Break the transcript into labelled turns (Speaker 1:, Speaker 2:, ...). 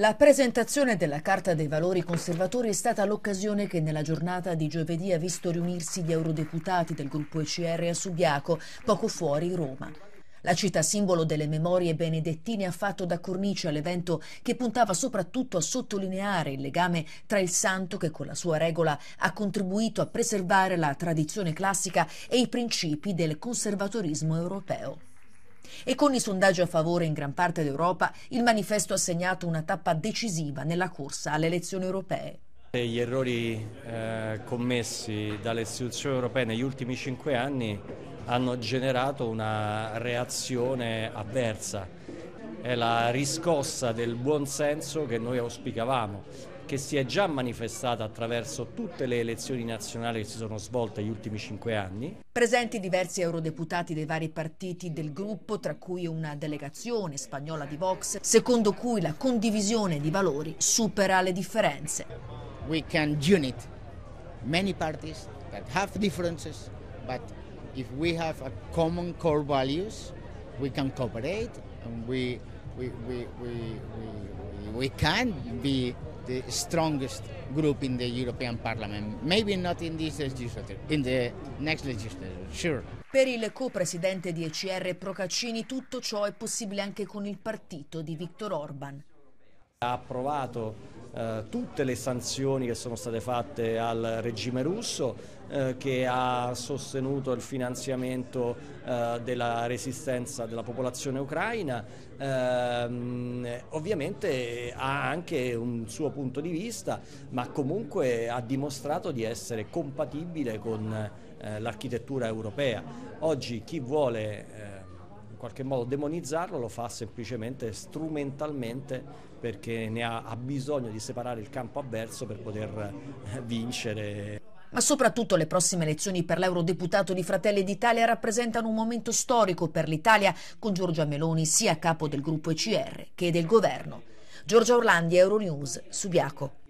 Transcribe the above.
Speaker 1: La presentazione della Carta dei Valori Conservatori è stata l'occasione che nella giornata di giovedì ha visto riunirsi gli eurodeputati del gruppo ECR a Subiaco, poco fuori Roma. La città simbolo delle memorie benedettine ha fatto da cornice all'evento che puntava soprattutto a sottolineare il legame tra il santo che con la sua regola ha contribuito a preservare la tradizione classica e i principi del conservatorismo europeo. E con i sondaggi a favore in gran parte d'Europa, il manifesto ha segnato una tappa decisiva nella corsa alle elezioni europee.
Speaker 2: Gli errori commessi dalle istituzioni europee negli ultimi 5 anni hanno generato una reazione avversa. È la riscossa del buon senso che noi auspicavamo, che si è già manifestata attraverso tutte le elezioni nazionali che si sono svolte negli ultimi 5 anni.
Speaker 1: Presenti diversi eurodeputati dei vari partiti del gruppo, tra cui una delegazione spagnola di Vox, secondo cui la condivisione di valori supera le differenze.
Speaker 3: We can unite many parties that have differences, but if we have a common core values, we can cooperate and we can be the strongest group in the European Parliament. Maybe not in this legislature, in the next legislature, sure.
Speaker 1: Per il co-presidente di ECR Procaccini tutto ciò è possibile anche con il partito di Viktor Orban.
Speaker 2: Ha approvato tutte le sanzioni che sono state fatte al regime russo, che ha sostenuto il finanziamento della resistenza della popolazione ucraina. Ovviamente ha anche un suo punto di vista, ma comunque ha dimostrato di essere compatibile con l'architettura europea. Oggi chi vuole in qualche modo demonizzarlo lo fa semplicemente strumentalmente, perché ha bisogno di separare il campo avverso per poter vincere.
Speaker 1: Ma soprattutto le prossime elezioni per l'eurodeputato di Fratelli d'Italia rappresentano un momento storico per l'Italia, con Giorgia Meloni sia a capo del gruppo ECR che del governo. Giorgia Orlandi, Euronews, Subiaco.